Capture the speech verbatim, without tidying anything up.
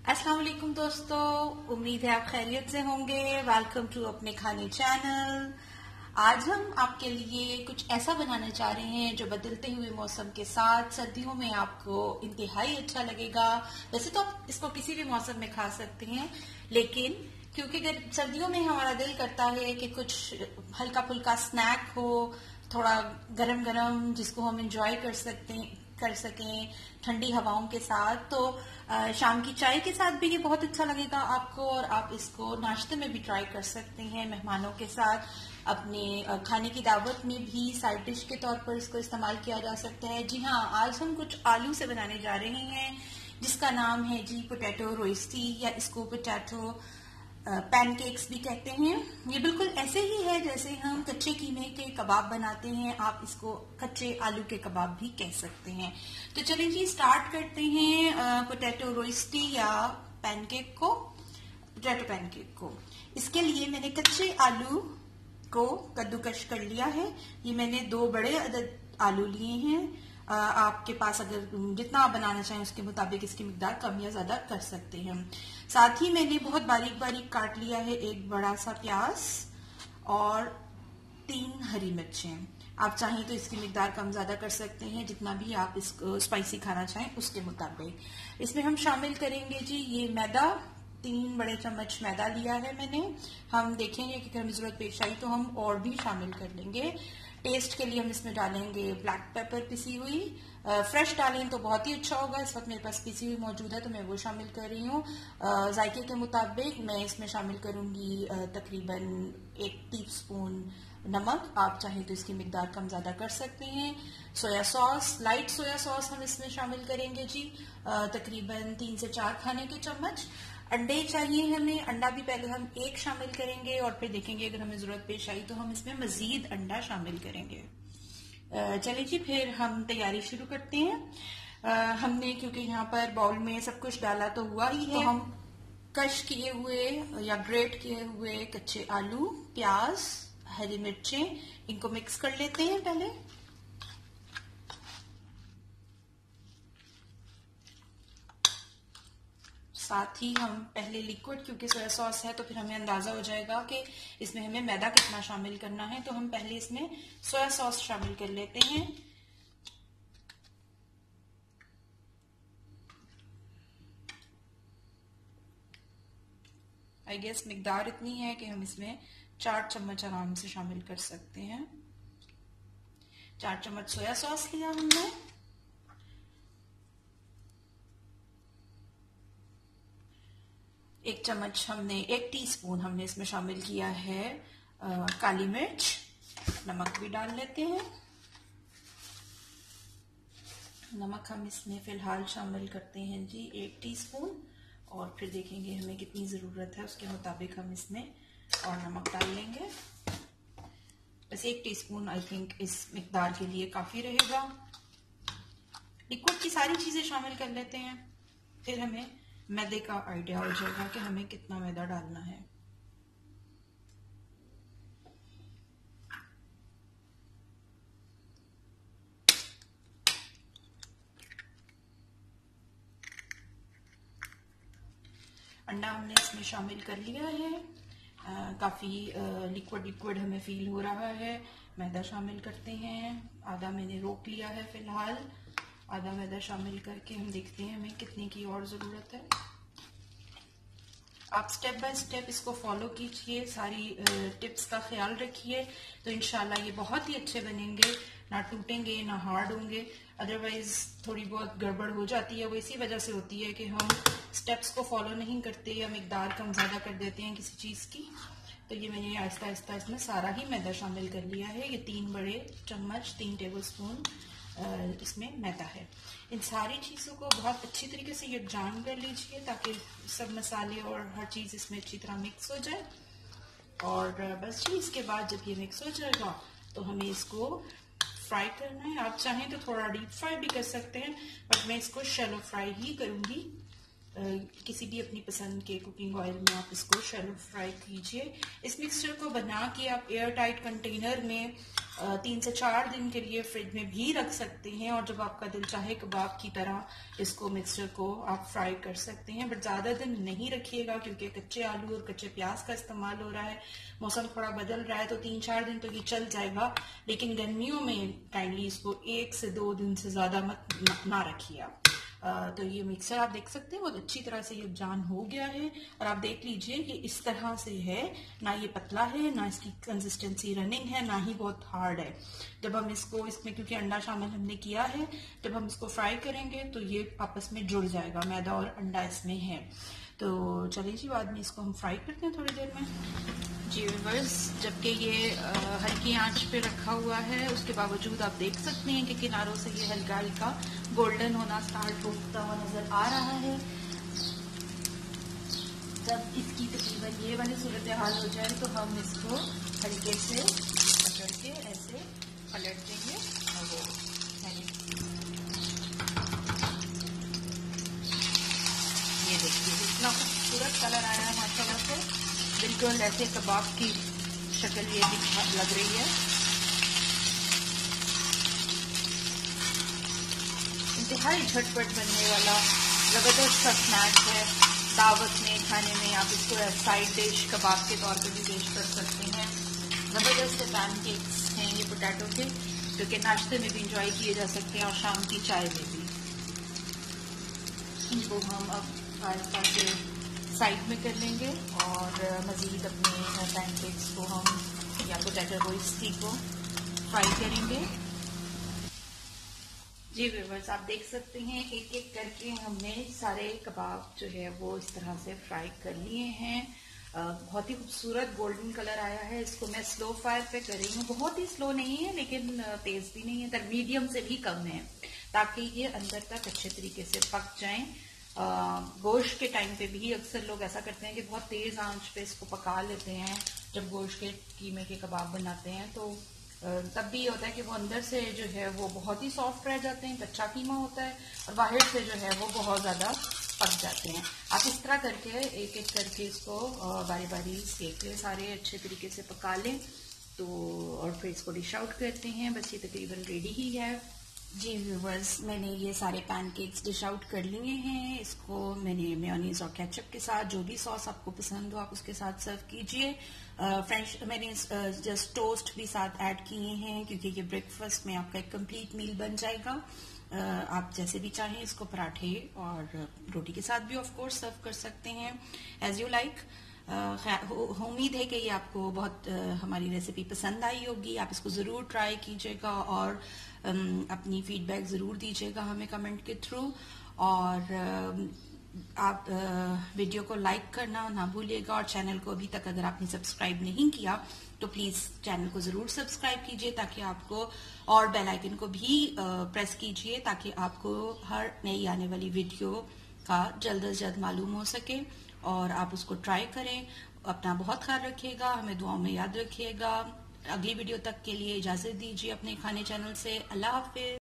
अस्सलाम वालेकुम दोस्तों, उम्मीद है आप खैरियत से होंगे। वेलकम टू अपने खाने चैनल। आज हम आपके लिए कुछ ऐसा बनाना चाह रहे हैं जो बदलते हुए मौसम के साथ सर्दियों में आपको इंतहाई अच्छा लगेगा। वैसे तो आप इसको किसी भी मौसम में खा सकते हैं, लेकिन क्योंकि अगर सर्दियों में हमारा दिल करता है कि कुछ हल्का फुल्का स्नैक हो, थोड़ा गरम गरम जिसको हम एंजॉय कर सकते हैं कर सकें ठंडी हवाओं के साथ, तो शाम की चाय के साथ भी ये बहुत अच्छा लगेगा आपको। और आप इसको नाश्ते में भी ट्राई कर सकते हैं, मेहमानों के साथ, अपने खाने की दावत में भी साइड डिश के तौर पर इसको इस्तेमाल किया जा सकता है। जी हाँ, आज हम कुछ आलू से बनाने जा रहे हैं जिसका नाम है जी पोटैटो रोएस्टी, या इसको पोटैटो पैनकेक्स भी कहते हैं। ये बिल्कुल ऐसे ही है जैसे हम कच्चे कीमे के कबाब बनाते हैं, आप इसको कच्चे आलू के कबाब भी कह सकते हैं। तो चलिए जी स्टार्ट करते हैं पोटैटो रोएस्टी या पैनकेक को, पोटैटो पैनकेक को। इसके लिए मैंने कच्चे आलू को कद्दूकश कर लिया है। ये मैंने दो बड़े अदद आलू लिए हैं। आ, आपके पास अगर जितना आप बनाना चाहें उसके मुताबिक इसकी मिकदार कम या ज्यादा कर सकते हैं। साथ ही मैंने बहुत बारीक बारीक काट लिया है एक बड़ा सा प्याज और तीन हरी मिर्चें। आप चाहें तो इसकी मिकदार कम ज्यादा कर सकते हैं, जितना भी आप इसको स्पाइसी खाना चाहें उसके मुताबिक। इसमें हम शामिल करेंगे जी ये मैदा, तीन बड़े चम्मच मैदा लिया है मैंने। हम देखेंगे कि हमें जरूरत पेश आई तो हम और भी शामिल कर लेंगे। टेस्ट के लिए हम इसमें डालेंगे ब्लैक पेपर पिसी हुई, फ्रेश डालें तो बहुत ही अच्छा होगा। इस वक्त मेरे पास पिसी हुई मौजूद है तो मैं वो शामिल कर रही हूँ। जायके के मुताबिक मैं इसमें शामिल करूंगी तकरीबन एक टीस्पून नमक। आप चाहें तो इसकी मिकदार कम ज्यादा कर सकते हैं। Soya sauce, light soya sauce हम इसमें शामिल करेंगे जी, तकरीबन तीन से चार खाने के चम्मच। अंडे चाहिए हमें, अंडा भी पहले हम एक शामिल करेंगे और फिर देखेंगे अगर हमें जरूरत पेश आई तो हम इसमें मजीद अंडा शामिल करेंगे। चलिए जी फिर हम तैयारी शुरू करते हैं। हमने क्योंकि यहाँ पर बाउल में सब कुछ डाला तो हुआ ही है, तो हम कश किए हुए या ग्रेट किए हुए कच्चे आलू, प्याज, हरी मिर्चें, इनको मिक्स कर लेते हैं पहले। साथ ही हम पहले लिक्विड, क्योंकि सोया सॉस है तो फिर हमें अंदाजा हो जाएगा कि इसमें हमें मैदा कितना शामिल करना है, तो हम पहले इसमें सोया सॉस शामिल कर लेते हैं। आई गेस मिकदार इतनी है कि हम इसमें चार चम्मच आराम से शामिल कर सकते हैं। चार चम्मच सोया सॉस लिया हमने। एक चम्मच हमने, एक टीस्पून हमने इसमें शामिल किया है आ, काली मिर्च। नमक भी डाल लेते हैं। नमक हम इसमें फिलहाल शामिल करते हैं जी एक टीस्पून, और फिर देखेंगे हमें कितनी ज़रूरत है उसके मुताबिक हम इसमें और नमक डाल लेंगे। बस एक टीस्पून आई थिंक इस मिकदार के लिए काफ़ी रहेगा। लिक्विड की सारी चीज़ें शामिल कर लेते हैं, फिर हमें मैदे का आइडिया हो जाएगा कि हमें कितना मैदा डालना है। अंडा हमने इसमें शामिल कर लिया है। आ, काफी लिक्विड लिक्विड हमें फील हो रहा है। मैदा शामिल करते हैं। आधा मैंने रोक लिया है फिलहाल। आधा मैदा शामिल करके हम देखते हैं हमें कितने की और ज़रूरत है। आप स्टेप बाय स्टेप इसको फॉलो कीजिए, सारी टिप्स का ख्याल रखिए, तो इंशाल्लाह ये बहुत ही अच्छे बनेंगे, ना टूटेंगे ना हार्ड होंगे। अदरवाइज थोड़ी बहुत गड़बड़ हो जाती है, वो इसी वजह से होती है कि हम स्टेप्स को फॉलो नहीं करते या मिकदार कम ज़्यादा कर देते हैं किसी चीज़ की। तो ये मैंने आहिस्ता आहिस्ता इसमें सारा ही मैदा शामिल कर लिया है। ये तीन बड़े चम्मच, तीन टेबल स्पून इसमें मैदा है। इन सारी चीज़ों को बहुत अच्छी तरीके से यकजान कर लीजिए ताकि सब मसाले और हर चीज़ इसमें अच्छी तरह मिक्स हो जाए। और बस जी इसके बाद जब ये मिक्स हो जाएगा तो हमें इसको फ्राई करना है। आप चाहें तो थोड़ा डीप फ्राई भी कर सकते हैं, बट मैं इसको शैलो फ्राई ही करूँगी। किसी भी अपनी पसंद के कुकिंग ऑयल में आप इसको शैलो फ्राई कीजिए। इस मिक्सचर को बना के आप एयर टाइट कंटेनर में तीन से चार दिन के लिए फ्रिज में भी रख सकते हैं, और जब आपका दिल चाहे कबाब की तरह इसको मिक्सचर को आप फ्राई कर सकते हैं। बट ज्यादा दिन नहीं रखिएगा क्योंकि कच्चे आलू और कच्चे प्याज का इस्तेमाल हो रहा है, मौसम थोड़ा बदल रहा है, तो तीन चार दिन तो ये चल जाएगा। लेकिन गर्मियों में काइंडली इसको एक से दो दिन से ज्यादा मत ना रखिए आप। तो ये मिक्सर आप देख सकते हैं बहुत अच्छी तरह से ये जान हो गया है, और आप देख लीजिए कि इस तरह से है, ना ये पतला है, ना इसकी कंसिस्टेंसी रनिंग है, ना ही बहुत हार्ड है। जब हम इसको इसमें, क्योंकि अंडा शामिल हमने किया है, जब हम इसको फ्राई करेंगे तो ये आपस में जुड़ जाएगा, मैदा और अंडा इसमें है। तो चलिए जी, बाद में इसको हम फ्राई करते हैं थोड़ी देर में। जी व्यूअर्स, जबकि ये आ, हल्की आंच पे रखा हुआ है, उसके बावजूद आप देख सकते हैं कि किनारों से ये हल्का हल्का गोल्डन होना स्टार्ट होता हुआ नजर आ रहा है। जब इसकी तकरीबन ये वाली सूरत हाल हो जाए तो हम इसको हल्के से पकड़ के ऐसे पलट देंगे, और वो ये देखिए इतना खूबसूरत कलर आया है माशाल्लाह से, बिल्कुल ऐसे कबाब की शक्ल ये लग रही है। इंतहाई झटपट बनने वाला जबरदस्त सा स्नैक है, दावत में खाने में आप इसको साइड डिश कबाब के तौर पे भी पेश कर सकते हैं। जबरदस्त से पैनकेक्स हैं ये पोटैटो के, जो कि नाश्ते में भी इंजॉय किए जा सकते हैं और शाम की चाय में भी। इनको हम अब के साइड में कर लेंगे, और मजीद अपने पैनकेक्स को हम या पोटैटो रोस्टी को फ्राई करेंगे। जी व्यूअर्स, आप देख सकते हैं एक एक करके हमने सारे कबाब जो है वो इस तरह से फ्राई कर लिए हैं। बहुत ही खूबसूरत गोल्डन कलर आया है। इसको मैं स्लो फायर पे कर रही हूँ, बहुत ही स्लो नहीं है लेकिन तेज भी नहीं है, तर मीडियम से भी कम है, ताकि ये अंदर तक अच्छे तरीके से पक जाएं। गोश्त के टाइम पे भी अक्सर लोग ऐसा करते हैं कि बहुत तेज आंच पे इसको पका लेते हैं। जब गोश्त के कीमे के कबाब बनाते हैं तो तब भी होता है कि वो अंदर से जो है वो बहुत ही सॉफ्ट रह जाते हैं, कच्चा कीमा होता है, और बाहर से जो है वो बहुत ज्यादा पक जाते हैं। आप इस तरह करके एक एक करके इसको बारी बारी सेक लें, सारे अच्छे तरीके से पका लें, तो और फिर इसको डिश आउट करते हैं। बस ये तकरीबन रेडी ही है। जी व्यूवर्स, मैंने ये सारे पैनकेक्स डिश आउट कर लिए हैं। इसको मैंने मेयोनीज और केचप के साथ, जो भी सॉस आपको पसंद हो आप उसके साथ सर्व कीजिए। फ्रेंच मैंने जस्ट टोस्ट भी साथ ऐड किए हैं, क्योंकि ये ब्रेकफास्ट में आपका एक कंप्लीट मील बन जाएगा। uh, आप जैसे भी चाहें इसको पराठे और रोटी के साथ भी ऑफ कोर्स सर्व कर सकते हैं, एज यू लाइक। उम्मीद है कि ये आपको बहुत uh, हमारी रेसिपी पसंद आई होगी। आप इसको ज़रूर ट्राई कीजिएगा और um, अपनी फीडबैक ज़रूर दीजिएगा हमें कमेंट के थ्रू, और uh, आप uh, वीडियो को लाइक करना ना भूलिएगा, और चैनल को अभी तक अगर आपने सब्सक्राइब नहीं किया तो प्लीज़ चैनल को ज़रूर सब्सक्राइब कीजिए, ताकि आपको, और बेल आइकन को भी uh, प्रेस कीजिए, ताकि आपको हर नई आने वाली वीडियो का जल्द अज जल्द मालूम हो सके और आप उसको ट्राई करें। अपना बहुत ख्याल रखिएगा, हमें दुआओं में याद रखिएगा। अगली वीडियो तक के लिए इजाजत दीजिए अपने खाने चैनल से। अल्लाह हाफिज।